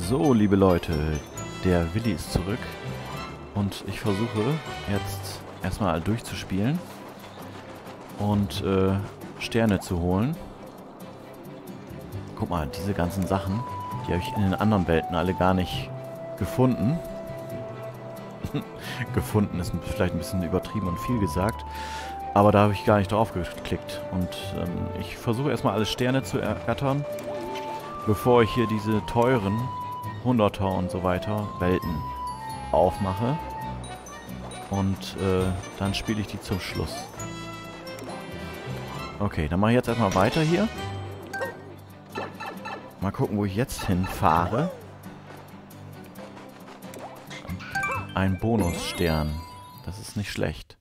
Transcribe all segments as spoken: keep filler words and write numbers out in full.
So, liebe Leute, der Willi ist zurück und ich versuche jetzt erstmal durchzuspielen und äh, Sterne zu holen. Guck mal, diese ganzen Sachen, die habe ich in den anderen Welten alle gar nicht gefunden. Gefunden ist vielleicht ein bisschen übertrieben und viel gesagt, aber da habe ich gar nicht drauf geklickt. Und ähm, ich versuche erstmal alle Sterne zu ergattern, bevor ich hier diese teuren Hunderter und so weiter Welten aufmache. Und äh, dann spiele ich die zum Schluss. Okay, dann mache ich jetzt erstmal weiter hier. Mal gucken, wo ich jetzt hinfahre. Ein Bonusstern. Das ist nicht schlecht.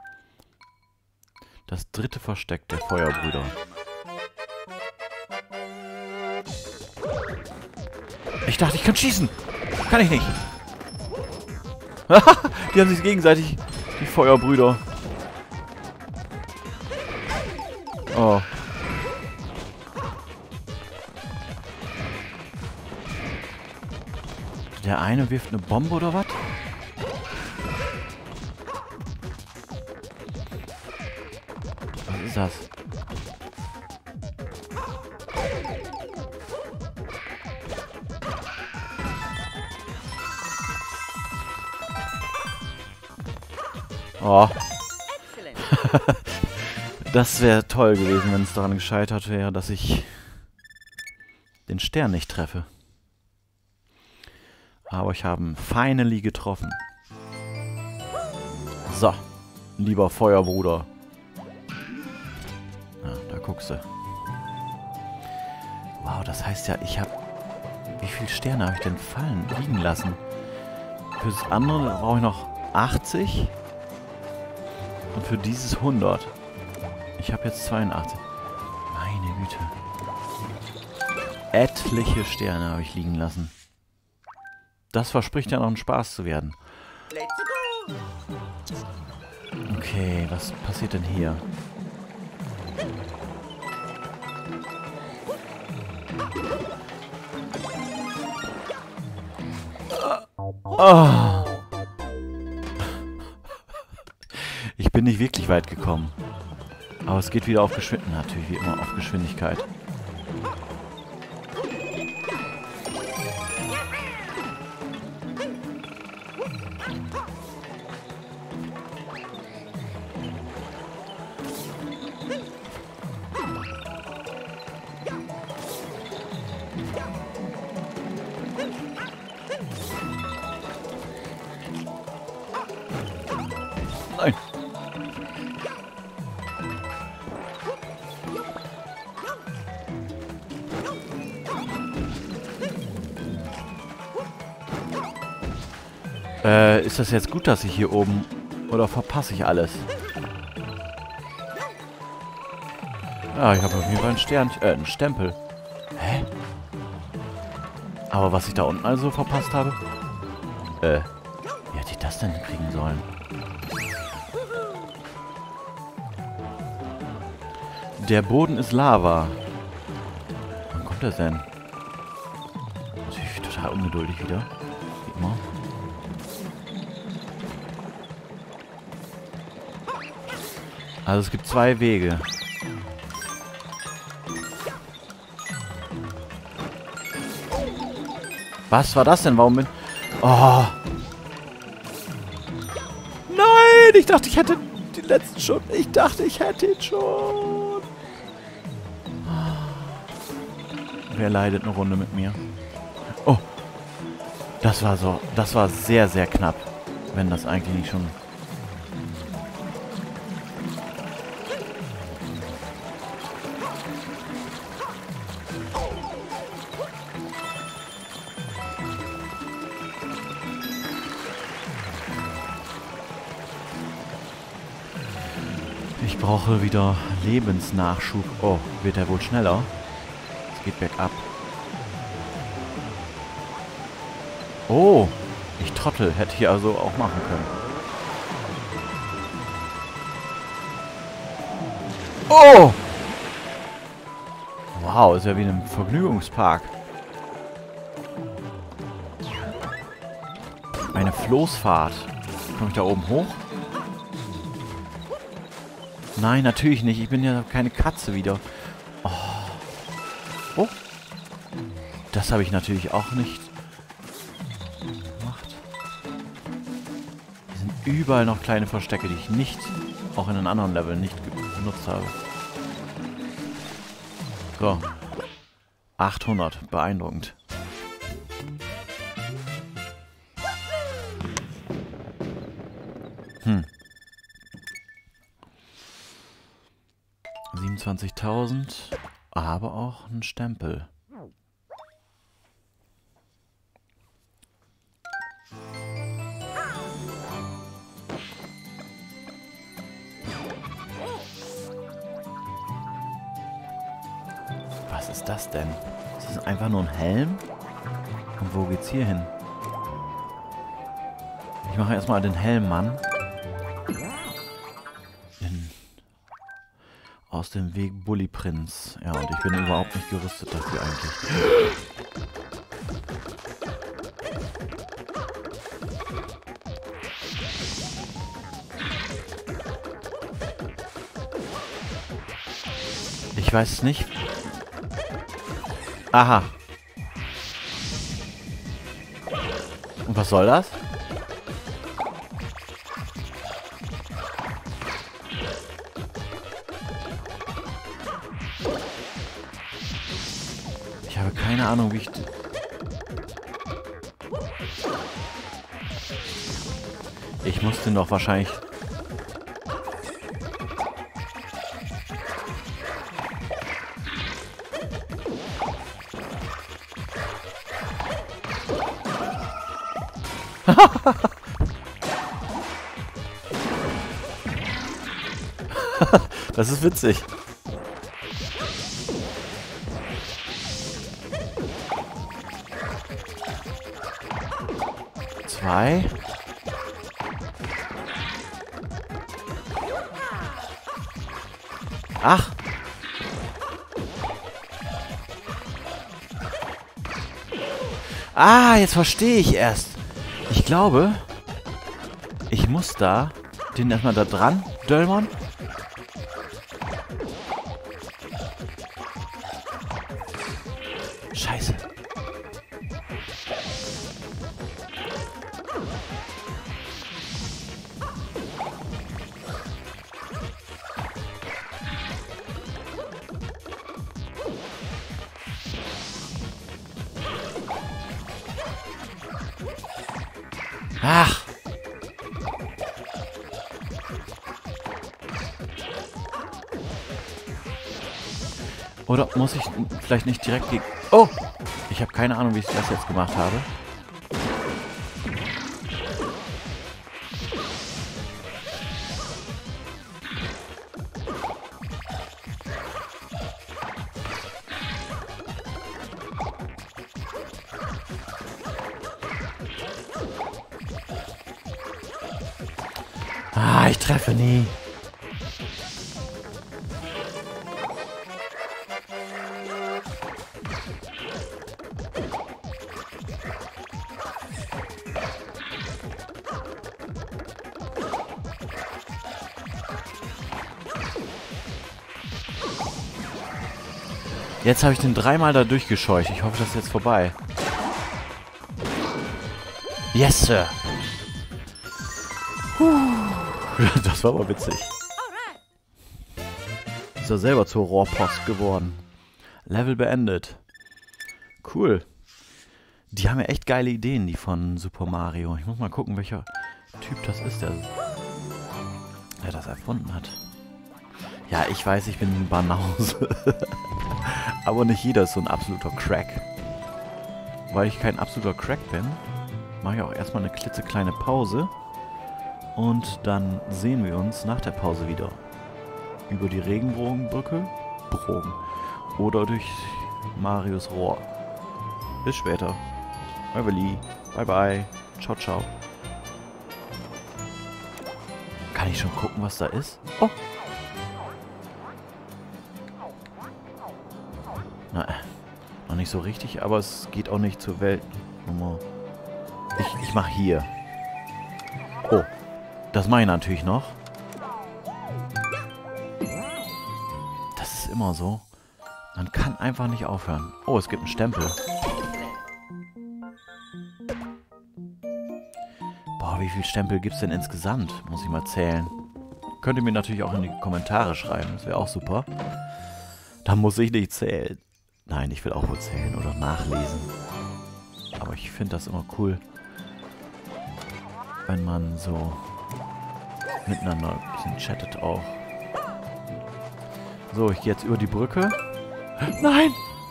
Das dritte Versteck der Feuerbrüder. Ich dachte, ich kann schießen. Kann ich nicht. Die haben sich gegenseitig, die Feuerbrüder. Oh. Der eine wirft eine Bombe oder was? Was ist das? Oh. Das wäre toll gewesen, wenn es daran gescheitert wäre, dass ich den Stern nicht treffe. Aber ich habe ihn finally getroffen. So, lieber Feuerbruder. Ja, da guckst du. Wow, das heißt ja, ich habe... Wie viele Sterne habe ich denn fallen, liegen lassen? Für das andere brauche ich noch achtzig. Und für dieses hundert. Ich habe jetzt zweiundachtzig. Meine Güte. Etliche Sterne habe ich liegen lassen. Das verspricht ja noch ein Spaß zu werden. Okay, was passiert denn hier? Oh. Ich bin nicht wirklich weit gekommen. Aber es geht wieder auf Geschwindigkeit. Natürlich wie immer auf Geschwindigkeit. Nein. Äh, ist das jetzt gut, dass ich hier oben... Oder verpasse ich alles? Ja, ich habe auf jeden Fall einen Stern... Äh, einen Stempel. Hä? Aber was ich da unten also verpasst habe? Äh, wie hätte ich das denn kriegen sollen? Der Boden ist Lava. Wann kommt das denn? Natürlich total ungeduldig wieder. Wie immer. Also es gibt zwei Wege. Was war das denn? Warum bin... Oh. Nein! Ich dachte, ich hätte den letzten schon... Ich dachte, ich hätte ihn schon. Wer leidet eine Runde mit mir? Oh. Das war so... Das war sehr, sehr knapp. Wenn das eigentlich nicht schon... Ich brauche wieder Lebensnachschub. Oh, wird er wohl schneller? Es geht bergab. Oh, ich Trottel. Hätte ich also auch machen können. Oh! Wow, ist ja wie in einem Vergnügungspark. Eine Floßfahrt. Komme ich da oben hoch? Nein, natürlich nicht. Ich bin ja keine Katze wieder. Oh. Oh. Das habe ich natürlich auch nicht gemacht. Hier sind überall noch kleine Verstecke, die ich nicht, auch in den anderen Leveln, nicht benutzt habe. So. achthundert. Beeindruckend. Hm. siebenundzwanzigtausend. Aber auch ein Stempel. Was ist das denn? Ist das einfach nur ein Helm? Und wo geht's hier hin? Ich mache erstmal den Helm, Mann. In, aus dem Weg Bully Prinz. Ja, und ich bin überhaupt nicht gerüstet dafür eigentlich. Ich weiß es nicht. Aha. Und was soll das? Ich habe keine Ahnung, wie ich... Ich muss den doch wahrscheinlich... Das ist witzig. Zwei. Ach. Ah, jetzt verstehe ich erst. Ich glaube, ich muss da den erstmal da dran dölmern. Scheiße. Ach. Oder muss ich vielleicht nicht direkt gegen... Oh! Ich habe keine Ahnung, wie ich das jetzt gemacht habe. Ah, ich treffe nie. Jetzt habe ich den dreimal da durchgescheucht. Ich hoffe, das ist jetzt vorbei. Yes, Sir. Puh. Das war aber witzig. Ist er selber zur Rohrpost geworden. Level beendet. Cool. Die haben ja echt geile Ideen, die von Super Mario. Ich muss mal gucken, welcher Typ das ist, der, der das erfunden hat. Ja, ich weiß, ich bin ein Banause. Aber nicht jeder ist so ein absoluter Crack. Weil ich kein absoluter Crack bin, mache ich auch erstmal eine klitzekleine Pause. Und dann sehen wir uns nach der Pause wieder. Über die Regenbogenbrücke. Brogen. Oder durch Marios Rohr. Bis später. Euer Willi. Bye bye. Ciao, ciao. Kann ich schon gucken, was da ist? Oh. Na, noch nicht so richtig, aber es geht auch nicht zur Weltnummer. Ich, ich mach hier. Oh, das mache ich natürlich noch. Das ist immer so. Man kann einfach nicht aufhören. Oh, es gibt einen Stempel. Boah, wie viele Stempel gibt es denn insgesamt? Muss ich mal zählen. Könnt ihr mir natürlich auch in die Kommentare schreiben. Das wäre auch super. Da muss ich nicht zählen. Nein, ich will auch wohl zählen oder nachlesen. Aber ich finde das immer cool, wenn man so miteinander ein bisschen chattet auch. So, ich gehe jetzt über die Brücke. Nein!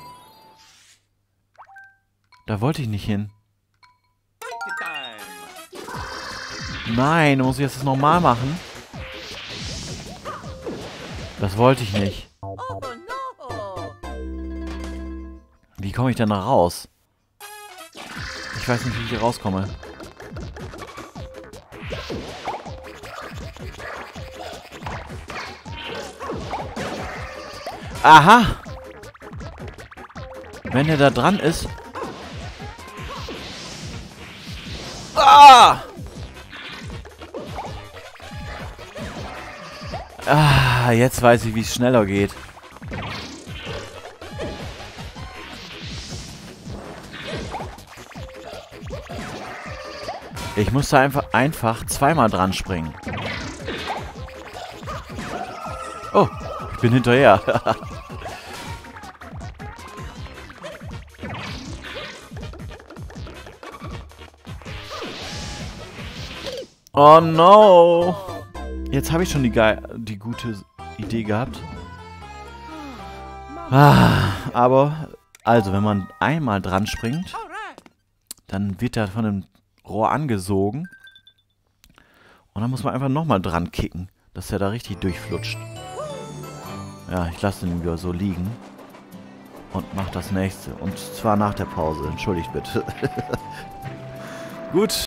Da wollte ich nicht hin. Nein, muss ich jetzt das nochmal machen? Das wollte ich nicht. Wie komme ich denn da raus? Ich weiß nicht, wie ich hier rauskomme. Aha! Wenn er da dran ist... Ah! Ah, jetzt weiß ich, wie es schneller geht. Ich musste einfach, einfach zweimal dran springen. Oh, ich bin hinterher. Oh no! Jetzt habe ich schon die, ge die gute Idee gehabt. Ah, aber, also, wenn man einmal dran springt, dann wird er von dem Rohr angesogen. Und dann muss man einfach nochmal dran kicken, dass er da richtig durchflutscht. Ja, ich lasse den wieder so liegen. Und mach das nächste. Und zwar nach der Pause. Entschuldigt bitte. Gut.